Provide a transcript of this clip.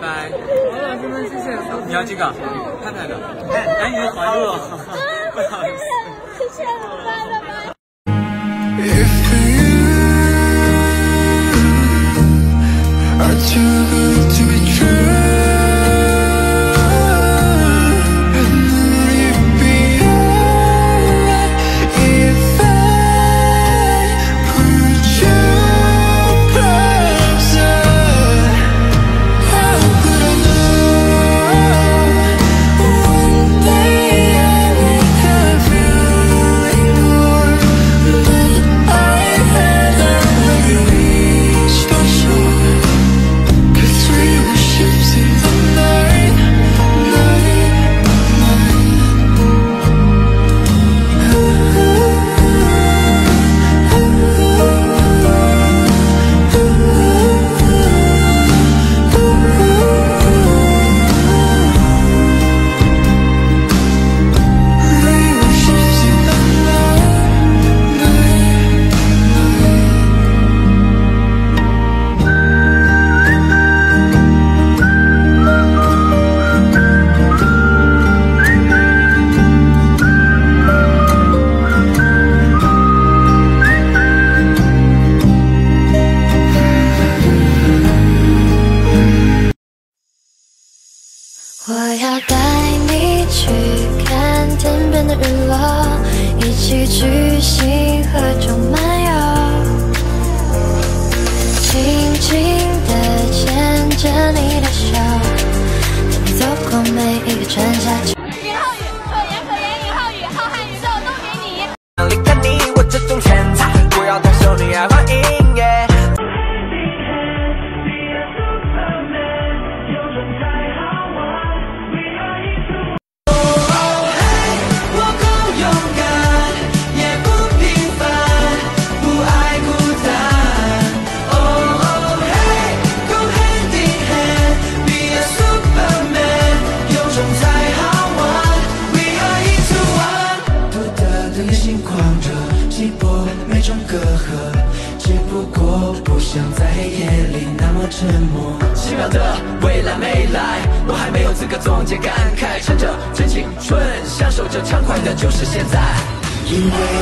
拜。 好了，真的谢谢。 你要这个，看看的。哎，你的怀孕了，不好意思。 谢谢，拜了拜。 Too good to be true. And will you be alright if I put you closer? How could I know one day I wake up feeling warm, but I had already special. We were ships in the night, night, 我要带你去看天边的日落，一起去星河中漫游，轻轻地牵着你的手，带你走过每一个春夏秋。 云浩宇，可言可言云浩宇，浩瀚宇宙都给你。 离开你，我这种天才，不要太受你爱欢迎耶。 在黑夜里那么沉默， 奇妙的未来没来，我还没有资格总结感慨，趁着真青春，享受着畅快的就是现在。 因为